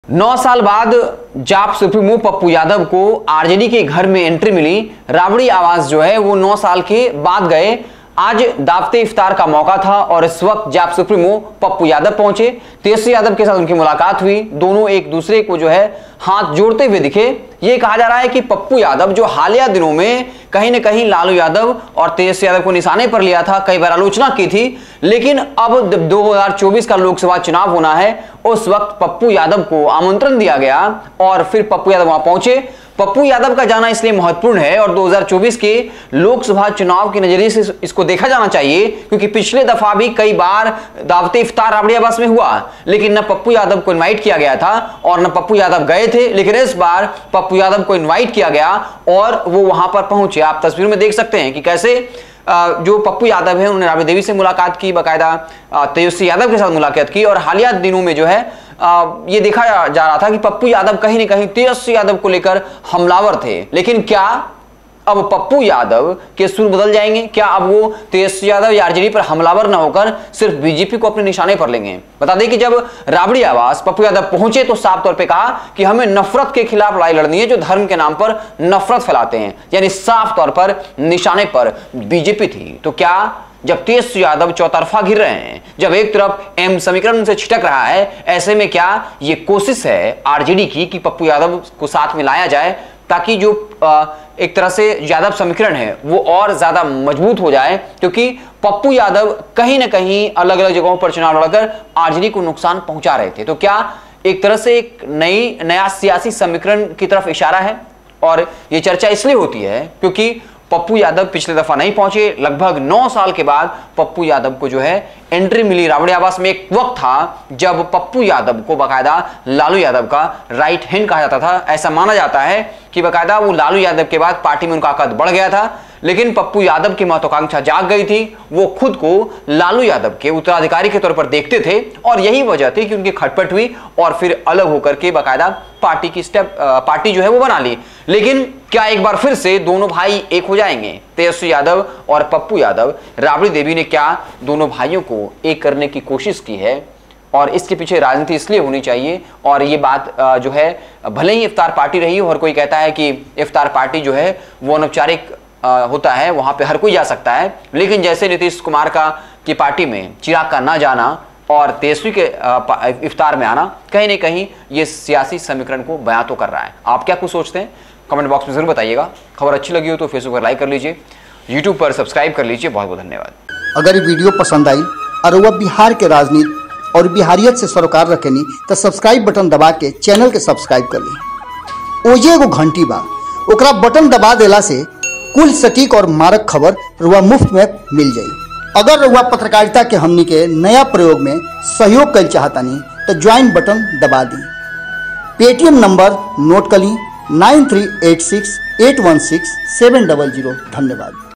9 साल बाद जाप सुप्रीमो पप्पू यादव को आरजेडी के घर में एंट्री मिली। राबड़ी आवास जो है वो 9 साल के बाद गए। आज दावते इफ्तार का मौका था और इस वक्त जाप सुप्रीमो पप्पू यादव पहुंचे। तेजस्वी यादव के साथ उनकी मुलाकात हुई। दोनों एक दूसरे को जो है हाथ जोड़ते हुए दिखे। ये कहा जा रहा है कि पप्पू यादव जो हालिया दिनों में कहीं न कहीं लालू यादव और तेजस्वी यादव को निशाने पर लिया था, कई बार आलोचना की थी, लेकिन अब 2024 का लोकसभा चुनाव होना है, उस वक्त पप्पू यादव को आमंत्रण दिया गया और फिर पप्पू यादव वहां पहुंचे। पप्पू यादव का जाना इसलिए महत्वपूर्ण है और 2024 के लोकसभा चुनाव के नजरिए से इसको देखा जाना चाहिए, क्योंकि पिछले दफा भी कई बार दावते इफ्तार राबड़ी आवास में हुआ, लेकिन न पप्पू यादव को इनवाइट किया गया था और न पप्पू यादव गए थे। लेकिन इस बार पप्पू यादव को इनवाइट किया गया और वो वहां पर पहुंचे। आप तस्वीर में देख सकते हैं कि कैसे जो पप्पू यादव है उन्होंने राबड़ी देवी से मुलाकात की, बाकायदा तेजस्वी यादव के साथ मुलाकात की और हालिया दिनों में जो है ये देखा जा रहा था कि पप्पू यादव कहीं न कहीं तेजस्वी यादव को लेकर हमलावर थे। लेकिन क्या अब पप्पू यादव के सुर बदल जाएंगे? क्या अब वो तेजस्वी यादव या आरजेडी पर हमलावर न होकर सिर्फ बीजेपी को अपने निशाने पर लेंगे? बता दें कि जब राबड़ी आवास पप्पू यादव पहुंचे तो साफ तौर पे कहा कि हमें नफरत के खिलाफ लड़ाई लड़नी है, जो धर्म के नाम पर नफरत फैलाते हैं, यानी साफ तौर पर निशाने पर बीजेपी थी। तो क्या जब तेजस्वी यादव चौतरफा घिर रहे हैं, जब एक तरफ एम समीकरण से छिटक रहा है, ऐसे में क्या ये कोशिश है आरजेडी की कि पप्पू यादव को साथ में लाया जाए ताकि जो एक तरह से यादव समीकरण है वो और ज्यादा मजबूत हो जाए? क्योंकि पप्पू यादव कहीं ना कहीं अलग अलग जगहों पर चुनाव लड़कर आरजेडी को नुकसान पहुंचा रहे थे। तो क्या एक तरह से एक नया सियासी समीकरण की तरफ इशारा है? और ये चर्चा इसलिए होती है क्योंकि पप्पू यादव पिछले दफा नहीं पहुंचे। लगभग 9 साल के बाद पप्पू यादव को जो है एंट्री मिली राबड़ी आवास में। एक वक्त था जब पप्पू यादव को बाकायदा लालू यादव का राइट हैंड कहा जाता था। ऐसा माना जाता है कि बाकायदा वो लालू यादव के बाद पार्टी में उनका कद बढ़ गया था, लेकिन पप्पू यादव की महत्वाकांक्षा जाग गई थी। वो खुद को लालू यादव के उत्तराधिकारी के तौर पर देखते थे और यही वजह थी कि उनकी खटपट हुई और फिर अलग होकर के बाकायदा पार्टी जो है वो बना ली। लेकिन क्या एक बार फिर से दोनों भाई एक हो जाएंगे, तेजस्वी यादव और पप्पू यादव? राबड़ी देवी ने क्या दोनों भाइयों को एक करने की कोशिश की है और इसके पीछे राजनीति इसलिए होनी चाहिए? और ये बात जो है भले ही इफ्तार पार्टी रही हो, हर कोई कहता है कि इफ्तार पार्टी जो है वो अनौपचारिक होता है, वहां पे हर कोई जा सकता है, लेकिन जैसे नीतीश कुमार की पार्टी में चिराग का ना जाना और तेजस्वी के इफ्तार में आना कहीं ना कहीं ये सियासी समीकरण को बयां तो कर रहा है। आप क्या कुछ सोचते हैं? कमेंट बॉक्स में जरूर बताइएगा। खबर अच्छी लगी हो तो फेसबुक पर लाइक कर लीजिए, यूट्यूब पर सब्सक्राइब कर लीजिए। बहुत बहुत धन्यवाद। अगर ये वीडियो पसंद आई और वह बिहार के राजनीति और बिहारियत से सरोकार रखेनी तो सब्सक्राइब बटन दबा के चैनल के सब्सक्राइब कर ली। ओजे एगो घंटी बा, ओकरा बटन दबा देला से कुल सटीक और मारक खबर रुआ मुफ्त में मिल जाई। अगर रुआ पत्रकारिता के हमनी के नया प्रयोग में सहयोग कर चाहतानी तो ज्वाइन बटन दबा दी। पेटीएम नंबर नोट कर ली 9386816700। धन्यवाद।